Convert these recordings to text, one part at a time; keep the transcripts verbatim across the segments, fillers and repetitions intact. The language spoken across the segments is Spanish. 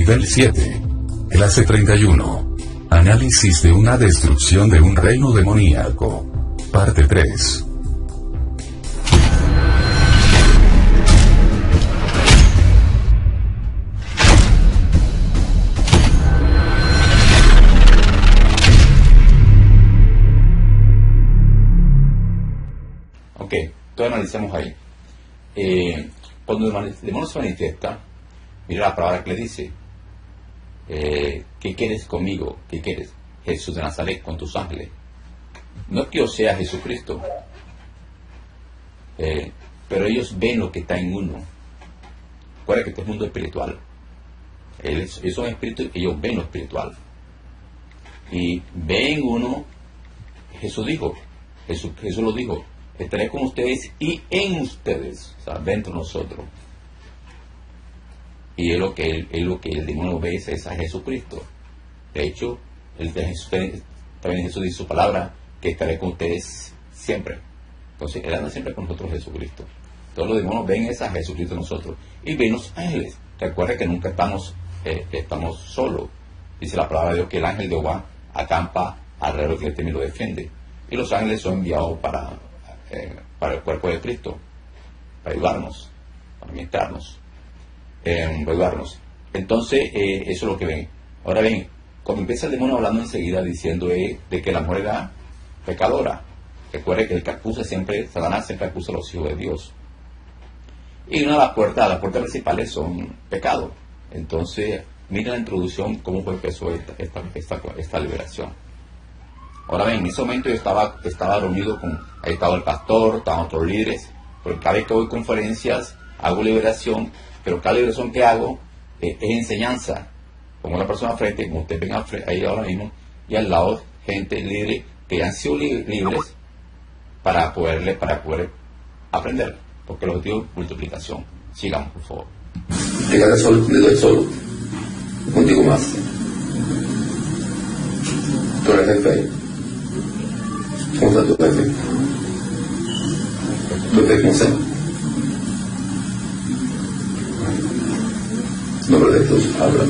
Nivel siete. Clase treinta y uno. Análisis de una destrucción de un reino demoníaco. Parte tres. Ok, entonces analicemos ahí. Eh, cuando el demonio se manifiesta, mira la palabra que le dice. Eh, ¿Qué quieres conmigo? ¿Qué quieres? Jesús de Nazaret con tus ángeles. No es que yo sea Jesucristo, eh, pero ellos ven lo que está en uno. Recuerda que este es mundo espiritual. Ellos, ellos son espíritus, ellos ven lo espiritual. Y ven uno, Jesús dijo, Jesús, Jesús lo dijo, estaré con ustedes y en ustedes, o sea, dentro de nosotros. Y es lo que el, es lo que el demonio ve, es a Jesucristo. De hecho, el de Jesús, también Jesús dice su palabra, que estaré con ustedes siempre. Entonces, Él anda siempre con nosotros, Jesucristo. Todos los demonios ven es a Jesucristo en nosotros. Y ven los ángeles. Recuerda que nunca estamos, eh, estamos solos. Dice la palabra de Dios que el ángel de Jehová acampa alrededor que le teme y lo defiende. Y los ángeles son enviados para, eh, para el cuerpo de Cristo, para ayudarnos, para ministrarnos. Eh, ayudarnos. Entonces, eh, eso es lo que ven. Ahora ven, cuando empieza el demonio hablando enseguida diciendo eh, de que la mujer era pecadora. Recuerde que el que acusa siempre, Satanás siempre acusa a los hijos de Dios. Y una de las puertas, las puertas principales son pecados. Entonces, miren la introducción, cómo fue empezó esta, esta, esta, esta liberación. Ahora ven, en ese momento yo estaba, estaba reunido con, ahí estaba el pastor, estaban otros líderes, porque cada vez que doy conferencias, hago liberación. Pero cada liberación que hago eh, es enseñanza. Pongo a la persona frente, como ustedes ven ahí ahora mismo, y al lado gente libre que han sido li libres para poderle, para poder aprender. Porque el objetivo es multiplicación. Sigamos, por favor. Llegaré solo, le doy solo. Contigo más. Tú eres el jefe. ¿Cómo está tu jefe? ¿Tu jefe cómo se nombre de Jesús, habla.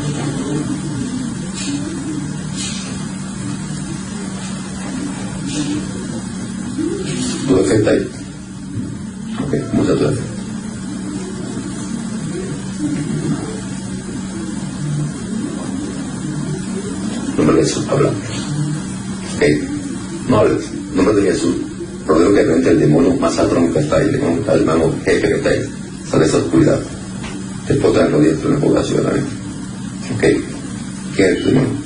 ¿Tu jefe está ahí? Ok, ¿cómo está tu jefe? Nombre de Jesús, habla. Ok, no hables. Nombre de Jesús. Rodeo que frente el demonio más alto que está ahí, el demonio que está el hermano jefe que está ahí. Sale esa oscuridad. Te podrán los dientes de la población también. Ok. ¿Qué es tu hermano?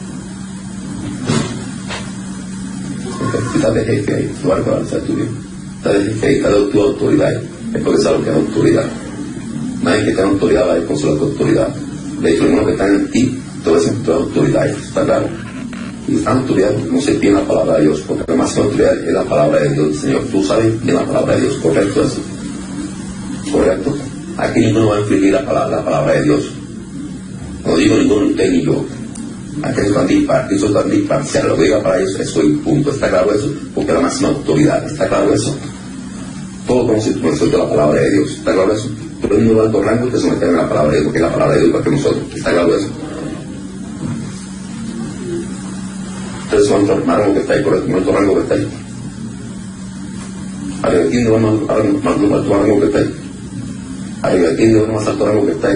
Ok. Estás de jefe ahí. Tu barco avanza tuyo. Estás de jefe ahí. Estás de tu autoridad ahí. Es porque sabes que es autoridad. Nadie que tenga autoridad va a consolar tu autoridad. De hecho, el hermano que está en ti, todo es tu autoridad. Está claro. Y esta autoridad no se tiene la palabra de Dios, porque la máxima autoridad es la palabra de Dios, Señor. Tú sabes que es la palabra de Dios. ¿Correcto eso? ¿Correcto? Aquí ninguno va a infligir la palabra, la palabra de Dios. No digo ninguno usted ni yo. Aquí son tan son tan disparciales. Lo que diga para ellos, eso y punto. ¿Está claro eso? Porque es la máxima autoridad. ¿Está claro eso? Todo conocimiento de la palabra de Dios. ¿Está claro eso? Todo el mundo de alto rango te someten a la palabra de Dios, porque es la palabra de Dios igual que nosotros. ¿Está claro eso? Entonces, ¿cuánto rango que está ahí? ¿Correcto? ¿Cuánto rango que está ahí? Argentina va más alto rango que está ahí. Argentina va más alto rango que está ahí.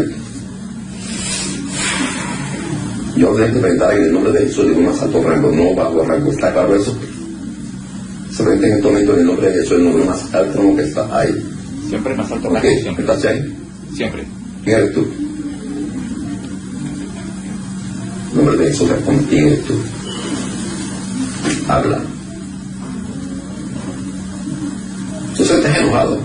Yo tengo que presentar en el nombre de Jesús de un más alto rango, no bajo rango. ¿Está claro eso? Se presenta en este momento en el nombre de Jesús, el nombre más alto rango que está ahí. Siempre más alto rango. Okay. Siempre. ¿Estás ahí? Siempre. ¿Quién eres tú? El nombre de Jesús responde. ¿Quién eres tú? Habla. Tú se estás enojado.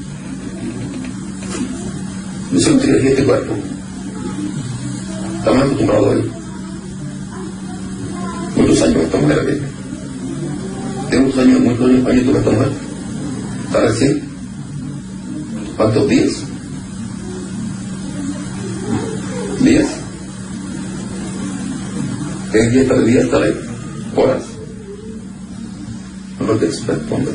Yo soy un tigre este cuerpo. Estamos acostumbrados a él. ¿Cuántos años esta mujer tiene? ¿Tiene muchos años, muchos años, años tú esta mujer? ¿Está recién? ¿Cuántos días? ¿Días? ¿Qué días para el día estar ahí? ¿Horas? No te responde.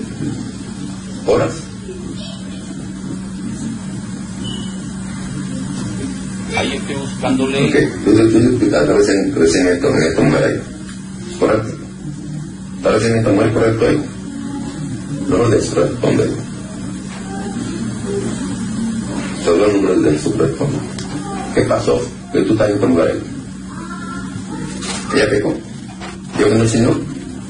¿Horas? Hay ahí estoy buscándole. Ok, entonces tú estás recién, recién en esto, en esta mujer ahí. Correcto. Estás recién en esta mujer, correcto ahí. No lo de eso, responde. Solo el número de su responde. ¿Qué pasó? Que tú estás en esta mujer ahí. Ella pecó. Yo con el Señor.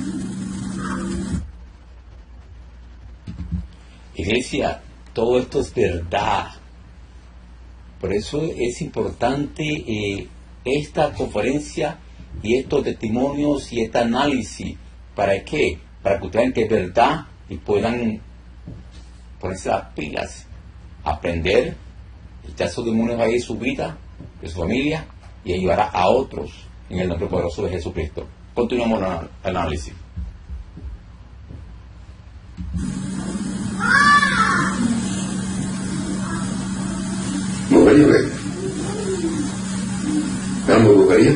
Iglesia, todo esto es verdad. Por eso es importante eh, esta conferencia y estos testimonios y este análisis. ¿Para qué? Para que ustedes vean que es verdad y puedan ponerse las pilas, aprender, echar esos demonios ahí de su vida, de su familia, y ayudará a otros en el nombre poderoso de Jesucristo. Continuamos el análisis. ¿Brujería o qué? ¿Éramos brujería?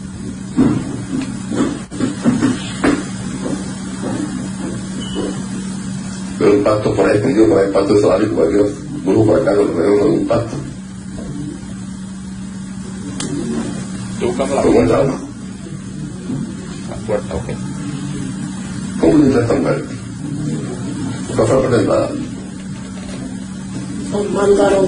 Pero un pacto por ahí escondido, por ahí el pacto de salario, por Dios, brujo por acá, lo redondo de un pacto. Estoy buscando la ¿Cómo puerta. entraba? La puerta, ok. ¿Cómo entra esta mujer? ¿Cuál fue la puerta de entrada? Nos mandaron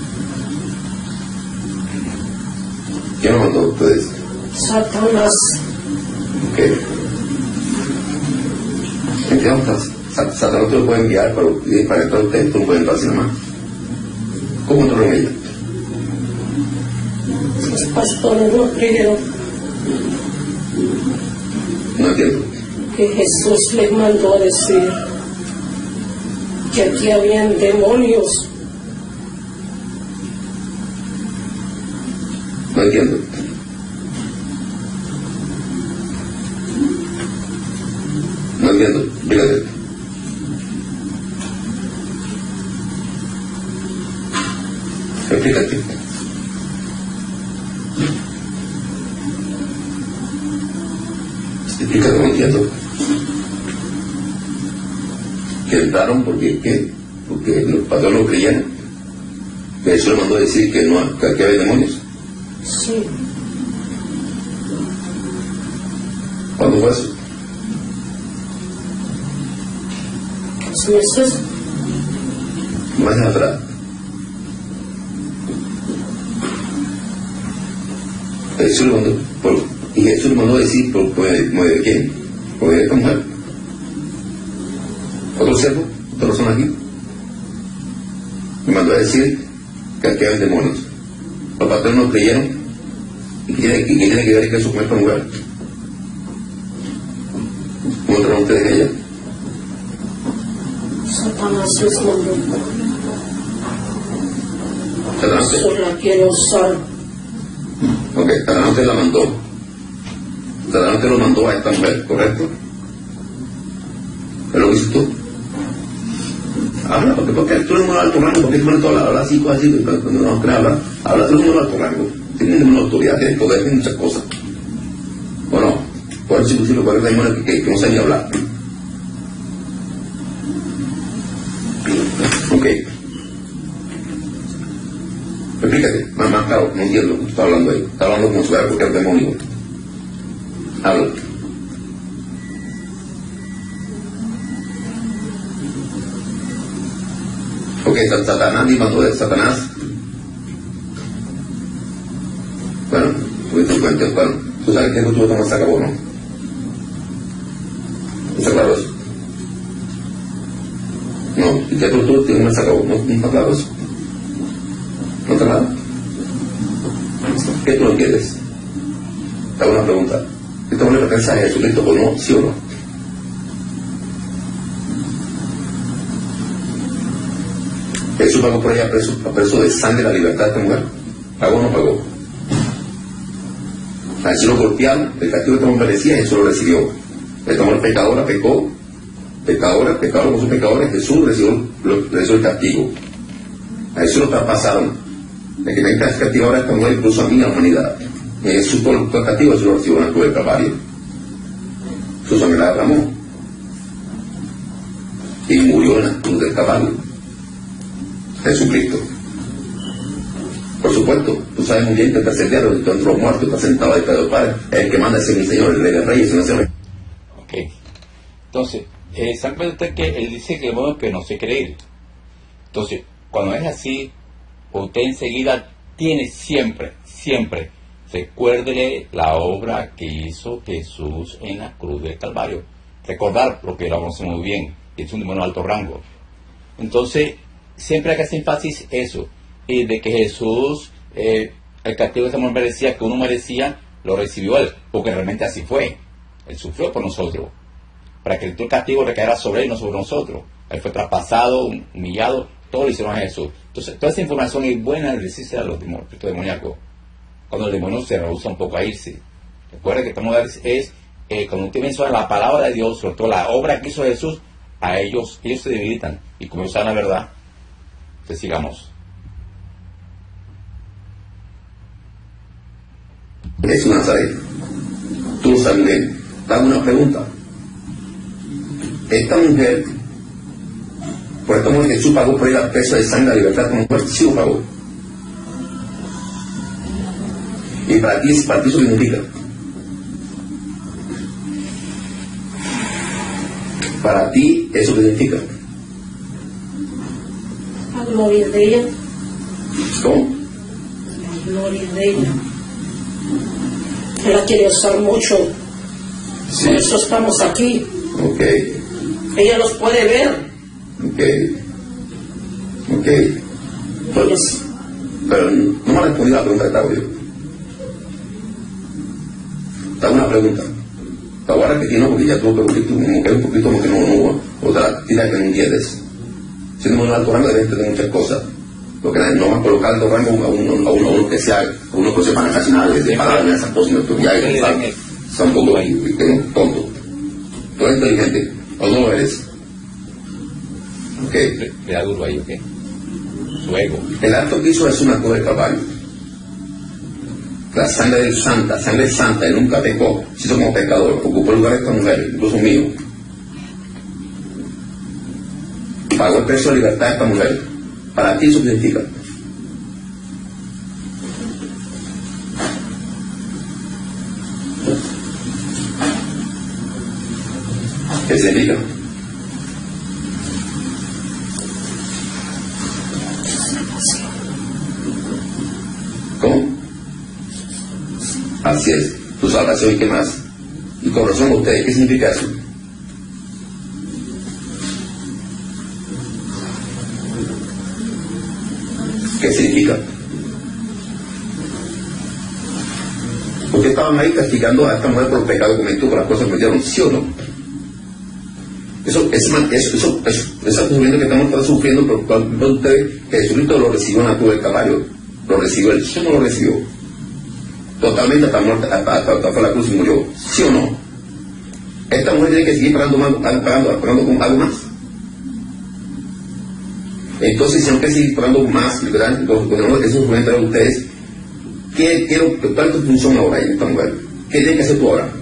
¿Quién lo mandó a ustedes? Satanás. ¿Qué? ¿Entiendes? Satanás te lo puede enviar para, para entrar a usted, tú no puedes entrar así nomás. ¿Cómo entró en ella? Los pastores nos dijeron No entiendo. que Jesús les mandó a decir que aquí habían demonios. No entiendo. No entiendo. Fíjate. Explícate. Explícate, no entiendo. Que entraron porque, ¿qué? Porque los pastores no creían. Que Jesús le mandó a decir que no, que aquí había demonios. Sí, ¿Cuándo fue eso? dos meses. Más atrás. Jesús le mandó, por, y Jesús le mandó a decir por, por, por de quién, por de esta mujer. Otro siervo, otra persona aquí. Me mandó a decir que aquí hay demonios. Los pastores no creyeron. ¿Y qué tiene, y qué tiene que ver que Jesús con esta mujer? ¿Cómo entraron ustedes en ella? Satanás les mandó. Satanás. Yo la quiero usar. Ok, Satanás te la mandó. Satanás te lo mandó a esta mujer, ¿correcto? ¿Es lo que hiciste tú? Habla, porque, porque tú eres un alto rango, porque tú pones toda la así, cosas así, cuando no crees hablar. Habla, tú eres un alto rango. Tienes una autoridad, tienes poder, tienes muchas cosas. Bueno, por eso sí lo puedes decir que, que no sé ni hablar. Ok. Explícate, más, más claro, no entiendo lo que tú estás hablando ahí. Estás hablando como si fuera cualquier demonio. Habla. Ok, Satanás, ni mandó de Satanás. Bueno, pues te cuento, bueno, tú sabes que eso tú no se acabó, ¿no? ¿Está claro eso? No, y que tú tú tienes un se acabó, ¿no? ¿No está claro eso? ¿No está claro? ¿Qué tú no quieres? Te hago una pregunta. ¿Esto no le pertenece a Jesucristo o no? ¿Sí o no? Jesús pagó por ella a precio, a precio de sangre la libertad de esta mujer. ¿Pagó o no pagó? A Jesús lo golpearon, el castigo que esta mujer merecía, Jesús lo recibió. Esta mujer pecadora pecó, pecadora, pecadora con sus pecadores, Jesús recibió, lo, recibió el castigo. A Jesús lo traspasaron. El que tenga el castigo ahora esta mujer, incluso a mí, a la humanidad. Y Jesús por el castigo, Jesús lo recibió en la cruz del Calvario. Su sangre la derramó. Y murió en la cruz del Calvario. Jesucristo. Por supuesto, tú sabes muy bien que el tercer día dentro de los muertos está sentado ahí Pedro Padre, es el que manda a ser mi Señor, el Rey de Reyes, el Señor. Ok. Entonces, eh, ¿saben usted que él dice que el modo que no se quiere ir? Entonces, cuando es así, usted enseguida tiene siempre, siempre, recuérdele la obra que hizo Jesús en la cruz del Calvario. Recordar lo que lo conoce muy bien, es un demonio de alto rango. Entonces, siempre hay que hacer énfasis eso, y de que Jesús, eh, el castigo que ese hombre merecía, que uno merecía, lo recibió él, porque realmente así fue. Él sufrió por nosotros, para que el castigo recayera sobre él, no sobre nosotros. Él fue traspasado, humillado, todo lo hicieron a Jesús. Entonces, toda esa información es buena al decirse a los demonios, demoníacos, cuando el demonio se rehúsa un poco a irse. Recuerda que estamos es, eh, cuando usted menciona la palabra de Dios, sobre todo la obra que hizo Jesús, a ellos, ellos se debilitan, y como ellos saben la verdad, pues sigamos. Jesús de Nazaret, tú lo sabes bien. Dame una pregunta. Esta mujer, por esta mujer Jesús pagó por ella el precio de sangre, la libertad como mujer, sí lo pagó. Y para ti, para ti eso significa. Para ti eso significa. La gloria de ella. ¿Cómo? La gloria de ella. Él la quiere usar mucho. Sí. Por eso estamos aquí. Ok. Ella los puede ver. Ok. Ok. Pero, Ellos. pero no me ha respondido a la pregunta que te hago yo. Te hago una pregunta. Te voy a repetir, ¿no? Porque ya tuvo que un poquito, como que un poquito como que no, no, otra tira que no entiendes. Siendo un alto rango debes entender muchas cosas. Porque no vas a colocar alto rango a uno, a uno, a uno que sea, a uno que sepa casi nada de palabras, esas cosas, no estudiar, ¿sabes? Son un poco tontos. Tú eres inteligente, o no lo eres. Ok. Le da duro ahí, ok. Su ego. El acto que hizo es una cruz de Calvario. La sangre del santa, sangre santa, él nunca pecó, se hizo como pecador, ocupó el lugar de esta mujer, incluso mío. Pagó el precio de libertad de esta mujer. Para ti eso significa. ¿Qué significa? ¿Cómo? Así es, tu salvación y qué más. Y con razón a ustedes, ¿qué significa eso? ¿Qué significa? Porque estaban ahí castigando a esta mujer por el pecado que cometió, por las cosas que metieron, ¿sí o no? Eso es eso, eso, eso, ese sufrimiento que estamos sufriendo, por cual ustedes, que Jesucristo lo recibió en la cruz del Calvario, lo recibió él, ¿sí o no lo recibió? Totalmente hasta muerte, hasta, hasta, hasta la cruz y murió, ¿sí o no? Esta mujer tiene que seguir pagando, más, pagando, pagando con algo más. Entonces, si no quiere seguir pagando más, ¿verdad? Entonces, esos comentarios de ustedes, ¿qué, qué, ¿cuál es tu función ahora en esta mujer? ¿Qué tienen que hacer tú ahora?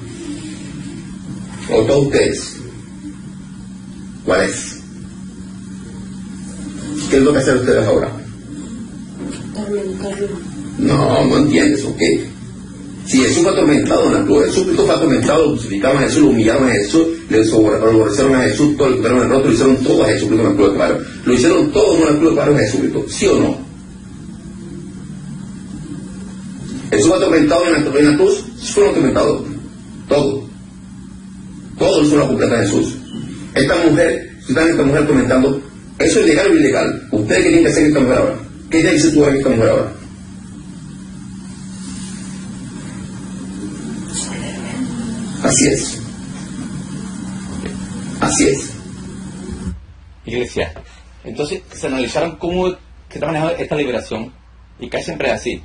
O todos ustedes. ¿Cuál es? ¿Qué es lo que hacer ustedes ahora? Atormentarlo. No, no entiendes, ¿ok? Si Jesús fue atormentado en la cruz, Jesucristo fue atormentado, lo crucificaron a Jesús, lo humillaron a Jesús, le aborrecieron a Jesús, todo el que en el rostro, lo hicieron todo a Jesucristo en la cruz del Calvario. Lo hicieron todo en la cruz del Calvario a Jesucristo, ¿sí o no? Jesús fue atormentado en la, en la cruz, fue atormentado, todo. Todo eso lo completa Jesús. Esta mujer, si están esta mujer atormentando, ¿eso es legal o ilegal? ¿Ustedes qué tienen que hacer en esta mujer ahora? ¿Qué tienen que hacer tú en esta mujer ahora? Así es. Así es. Iglesia, entonces se analizaron cómo se está manejando esta liberación, y casi siempre es así.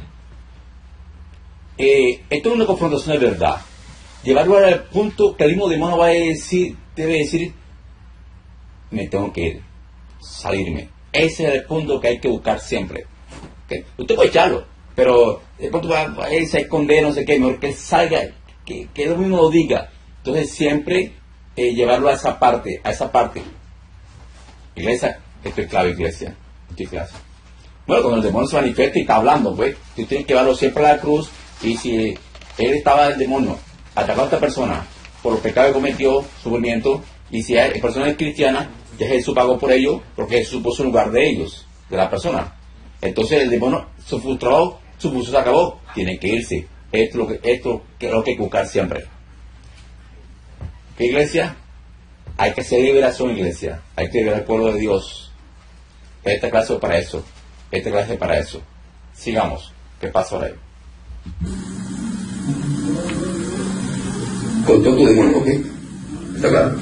Eh, esto es una confrontación de verdad. Llevarlo al punto que el mismo demonio va a decir, debe decir, me tengo que ir, salirme. Ese es el punto que hay que buscar siempre. ¿Okay? Usted puede echarlo, pero de pronto va a irse a esconder, no sé qué, mejor que salga, que, que él mismo lo diga. Entonces siempre eh, llevarlo a esa parte, a esa parte. Iglesia, esto es clave, iglesia. Esto es clave. Bueno, cuando el demonio se manifiesta y está hablando, pues, tú tienes que llevarlo siempre a la cruz, y si él estaba el demonio atacando a esta persona por los pecados que cometió, sufrimiento, y si la persona es cristiana, ya Jesús pagó por ello, porque Jesús puso en lugar de ellos, de la persona. Entonces el demonio, su frustrado, su función se acabó, tiene que irse. Esto es lo que, esto es lo que hay que buscar siempre. ¿Qué iglesia? Hay que hacer liberación, iglesia. Hay que liberar al pueblo de Dios. Esta clase es para eso. Esta clase es para eso. Sigamos. ¿Qué pasa ahora ahí? Con todo tu demonio, ¿ok? ¿Está claro?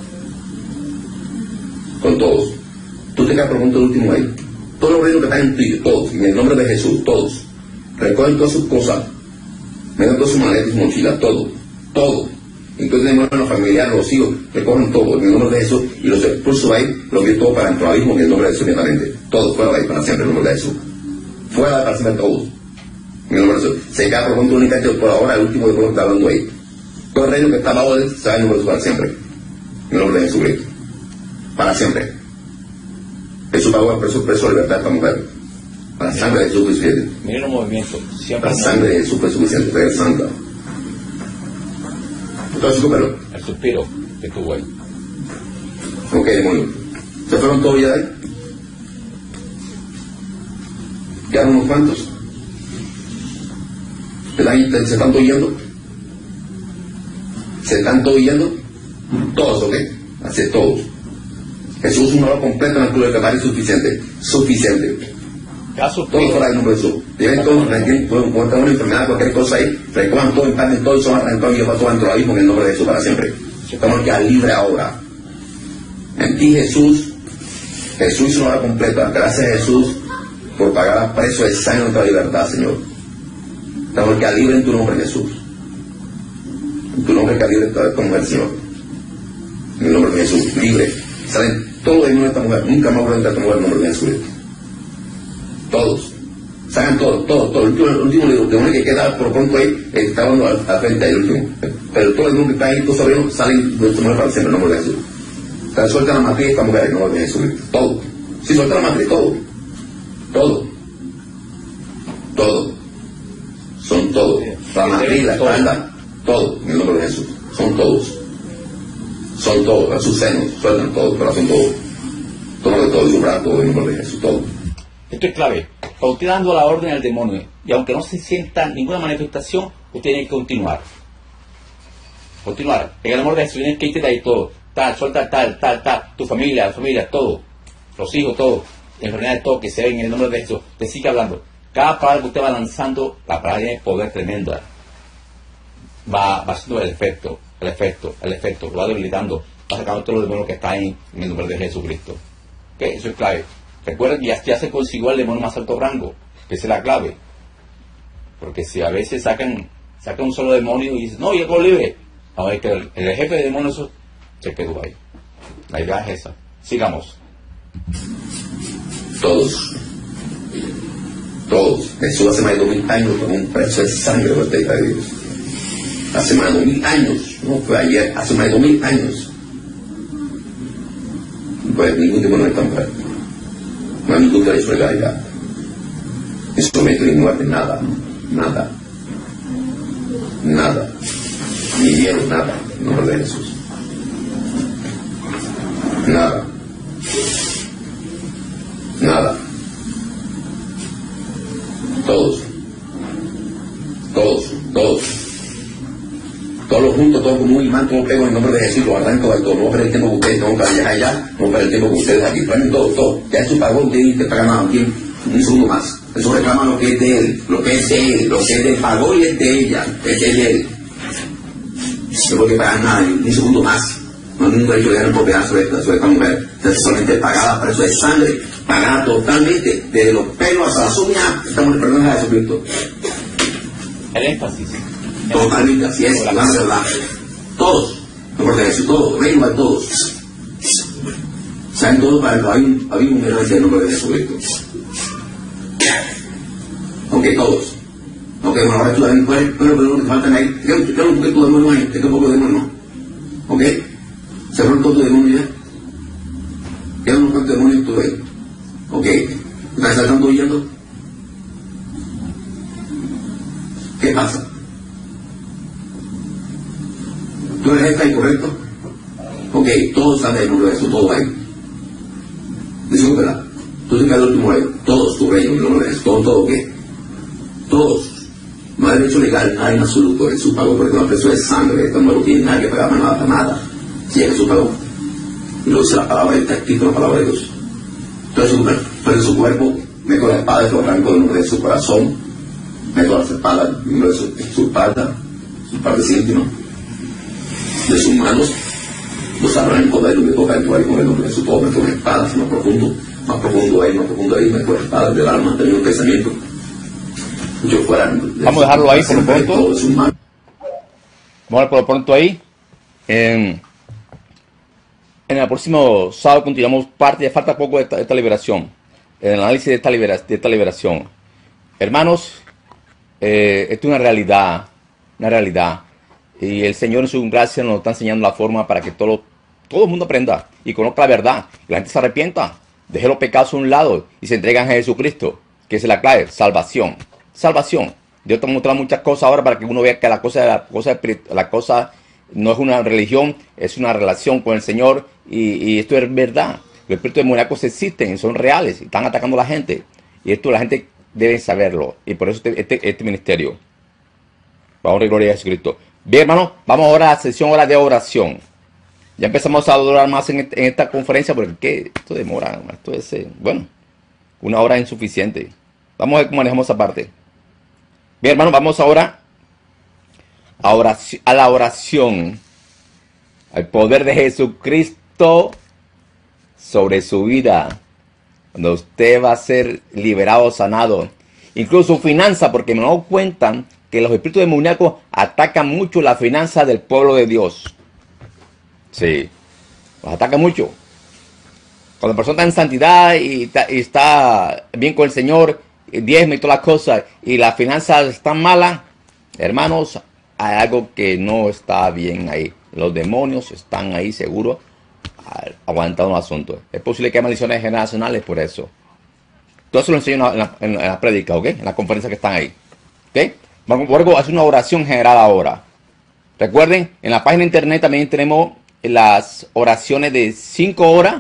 Con todos. Tú te quedas por punto el último ahí. Todos los reinos que están en ti, todos, en el nombre de Jesús, todos. Recogen todas sus cosas. Metan todas sus maletas y sus mochilas, todo. Todo. Entonces tenemos a los familiares, los hijos, recogen todo en el nombre de Jesús y los expulsos ahí, los envío todos para dentro del abismo en el nombre de Jesús inmediatamente. Todos fuera de ahí para siempre en el nombre de Jesús. Fuera de para siempre todos. En el nombre de Jesús. Se queda por punto únicamente por ahora el último de todo lo que está hablando ahí. Todo el reino que está abajo de él se va en el nombre de Jesús para siempre. En el nombre de Jesucristo. Para siempre. Jesús pagó el precio, precio de libertad a esta mujer. La sangre de Jesús fue suficiente. Miren los movimientos. Siempre La sangre de Jesús fue suficiente. Fue santa. Entonces, supero. el suspiro que tuvo ahí. Ok, demonio. ¿Se fueron todos ya de ahí? Quedaron unos cuantos. ¿Se están todos yendo? ¿Se están todos yendo? Todos, ¿ok? Así todos. Jesús es un valor completo en el club de Calvario, suficiente. Suficiente. Todos fuera del nombre de Jesús. Lleven todos, pueden tener una enfermedad, cualquier cosa ahí, recojan todo, empaten todo y son arrancados y llevan todo dentro del abismo en el nombre de Jesús para siempre. Estamos ya libre ahora. En ti Jesús, Jesús hizo una obra completa. Gracias a Jesús por pagar el precio de sangre de nuestra libertad, Señor. Estamos ya libre en tu nombre, Jesús. En tu nombre que libre esta mujer, Señor. En el nombre de Jesús, libre. Salen todos de esta mujer. Nunca más vuelven a esta mujer en el nombre de Jesús. Todos. Sacan todos, todos, todos. El último, el último demonio que queda por pronto ahí está hablando al, al frente ahí, el último. Pero todo el mundo que está ahí, todos sobrinos, salen de esta mujer para siempre en el nombre de Jesús. Están suelta la matriz de esta mujer en el nombre de Jesús. Todo. Sí, suelta la matriz, todo. Todo. Todo. Son todos. La matriz, la espalda, todo en el nombre de Jesús. Son todos. Son todos. A sus senos, sueltan todos, pero son todos. Todo de todo, y su brazo, todo en el nombre de Jesús, todo. Esto es clave. Cuando usted dando la orden al demonio, y aunque no se sienta ninguna manifestación, usted tiene que continuar. Continuar. En el amor de Jesús tienes que irte de ahí todo. Tal, suelta tal, tal, tal. Tu familia, la familia, todo. Los hijos, todo. Enfermedades, todo, que se ven en el nombre de Jesús. Te sigue hablando. Cada palabra que usted va lanzando, la palabra tiene poder tremendo. Va, va haciendo el efecto, el efecto, el efecto. Lo va debilitando. Va sacando todo lo demonio que está ahí en el nombre de Jesucristo. ¿Okay? Eso es clave. Recuerden que ya, ya se consiguió el demonio más alto rango, que esa es la clave. Porque si a veces sacan, sacan un solo demonio y dicen, no, yo estoy libre. No, es que el, el jefe de demonios se quedó ahí. La idea es esa. Sigamos. Todos. Todos. Jesús hace más de dos mil años tomó un precio de sangre por esta hija de Dios. Hace más de dos mil años. No fue ayer, hace más de dos mil años. Pues ningún demonio es tan fuerte. No hay ningún derecho de legalidad. Instrumento ni muerte, nada, nada, nada, ni miedo, nada, en nombre de Jesús. Nada, nada. Todos, todos, todos, todos juntos, todos como un imán, todos pegos en nombre de Jesús, los arranco del todo. No perder el tiempo con ustedes, no para allá, allá, no perder el tiempo con ustedes aquí. Traen todo, todo. Ya Jesús pagó, ustedes te pagan más, aquí un segundo más. Eso reclama lo que es de él, lo que es de él, lo que es de él, pagó y es de ella, es de él. No porque pagar nada, ni un segundo más. No hay ningún derecho de dar un pedazo de esta, sobre esta mujer. Entonces, solamente pagada por eso de sangre, pagada totalmente, desde los pelos hasta las uñas, estamos en el perdón de Jesucristo. El énfasis. Totalmente, así es, la verdad. Todos, no por Jesús, todos, reino a todos. Saben todos para que hay un, hay un menor en el nombre de Jesucristo. Ok, todos. Ok, bueno, ahora tú también puedes, pero pero te faltan ahí. Yo no un poquito de demonio ahí, te queda un poco de demonio. Ok, se fueron todos de demonio ya. Quedan unos cuantos demonios tú ahí. Ok, ¿estás saltando huyendo? ¿Tú eres jefe ahí, correcto? Ok, todos están en el nombre de Jesús, todos ahí. Decimos verdad. Tú te quedas el último rey, todos tu rey en el nombre de Jesús, todo, todo, ¿qué? Todos. No hay derecho legal, nada en absoluto. Jesús pagó por el precio de sangre. Esta mujer no tiene nadie que pagar más nada, nada. Si ya Jesús pagó. Y lo dice la palabra, está escrito la palabra de Dios. Entonces, pero en su cuerpo, meto la espada y lo arranco del nombre de su corazón, meto las espadas del nombre de su, su espalda, su parte íntima, de sus manos, los arranco de él y me toca el cuerpo con el nombre de su todo, meto las espadas más profundo, más profundo ahí, más profundo ahí, meto las espadas del alma, tengo un pensamiento. Yo fuera de Vamos a dejarlo ahí por lo pronto. De sus manos. Vamos a ver por lo pronto ahí. En, en el próximo sábado continuamos parte, ya falta poco de esta, de esta liberación. El análisis de esta, libera, de esta liberación. Hermanos, eh, esto es una realidad, una realidad. Y el Señor en su gracia nos está enseñando la forma para que todo, todo el mundo aprenda y conozca la verdad. Y la gente se arrepienta, deje los pecados a un lado y se entregan a Jesucristo, que es la clave, salvación. Salvación. Dios te ha mostrado muchas cosas ahora para que uno vea que la cosa, la cosa, la cosa no es una religión, es una relación con el Señor y, y esto es verdad. Los espíritus demoníacos existen, son reales, están atacando a la gente y esto la gente debe saberlo y por eso este, este, este ministerio. Vamos a gloria a Jesucristo. Bien, hermano, vamos ahora a la sesión hora de oración. Ya empezamos a adorar más en, en esta conferencia porque ¿qué? Esto demora, esto es, eh, bueno, una hora es insuficiente. Vamos a ver cómo manejamos esa parte. Bien, hermano, vamos ahora a, oración, a la oración, al poder de Jesucristo sobre su vida, cuando usted va a ser liberado, sanado, incluso su finanza, porque me doy cuenta que los espíritus demoníacos atacan mucho la finanza del pueblo de Dios. Sí, los atacan mucho. Cuando la persona está en santidad y está, y está bien con el Señor, diezma y todas las cosas, y las finanzas están malas, hermanos, hay algo que no está bien ahí. Los demonios están ahí seguros aguantando el asunto. Es posible que haya maldiciones generacionales por eso. Todo eso lo enseño en la, en la, en la prédica, ¿ok? En las conferencias que están ahí. ¿Ok? Vamos a hacer una oración general ahora. Recuerden, en la página de internet también tenemos las oraciones de cinco horas,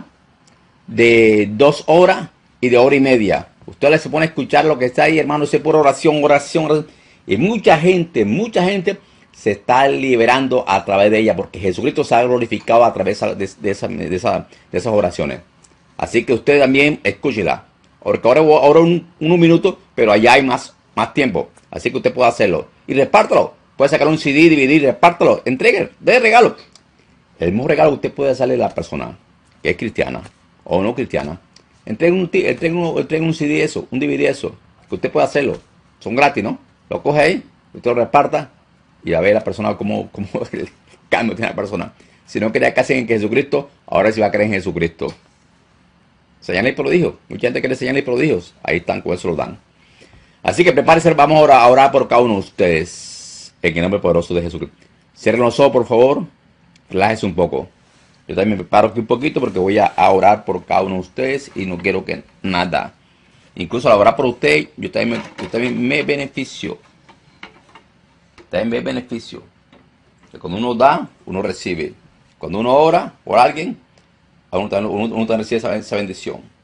de dos horas y de hora y media. Usted se pone a escuchar lo que está ahí, hermano, es por oración, oración, oración. Y mucha gente, mucha gente se está liberando a través de ella, porque Jesucristo se ha glorificado a través de, de, esa, de, esa, de esas oraciones. Así que usted también escúchela. Porque ahora, ahora un, unos minutos, pero allá hay más, más tiempo. Así que usted puede hacerlo. Y repártalo. Puede sacar un C D, dividir, repártalo. Entregue, dé regalo. El mismo regalo que usted puede hacerle a la persona que es cristiana o no cristiana. Entregue un, entregue un, entregue un C D eso, un D V D eso. Que usted puede hacerlo. Son gratis, ¿no? Lo coge ahí, usted lo reparta y a ver la persona cómo, cómo el cambio tiene la persona. Si no quería creer en Jesucristo, ahora sí va a creer en Jesucristo. Señales y prodigios. Mucha gente quiere señales y prodigios. Ahí están, con eso lo dan. Así que prepárense, vamos a orar, a orar por cada uno de ustedes. En el nombre poderoso de Jesucristo. Cierren los ojos, por favor. Relájese un poco. Yo también me preparo aquí un poquito porque voy a, a orar por cada uno de ustedes y no quiero que nada. Incluso al orar por usted, yo también me, yo también me beneficio. También me beneficio. Que cuando uno da, uno recibe. Cuando uno ora por alguien, uno, uno, uno recibe esa, esa bendición.